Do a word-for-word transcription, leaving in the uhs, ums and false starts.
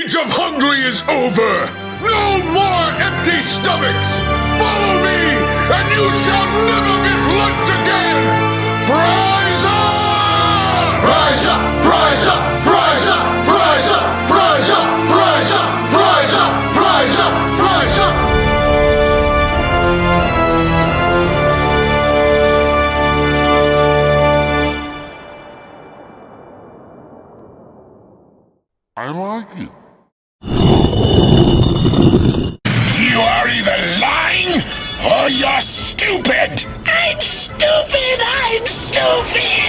age of hungry is over! No more empty stomachs! Follow me, and you shall never miss lunch again! Fries up! Fries up! Fries up! Fries up! Fries up! Fries up! Fries up! Fries up! Fries up! Fries up! I like it. You are either lying or you're stupid! I'm stupid! I'm stupid!